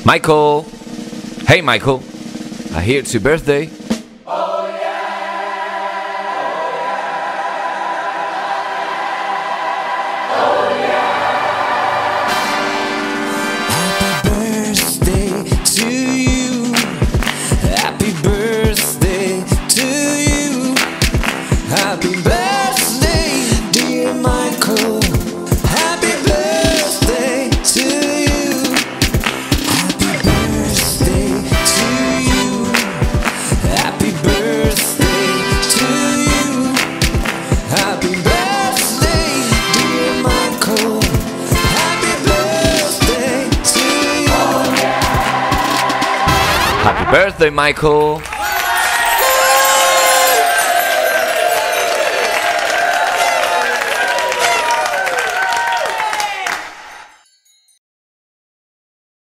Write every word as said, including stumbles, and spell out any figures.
Michael! Hey Michael! I hear it's your birthday. Happy birthday, dear Michael. Happy birthday to you. Happy birthday to you. Happy birthday to you. Happy birthday, dear Michael. Happy birthday to you. Happy birthday, Michael!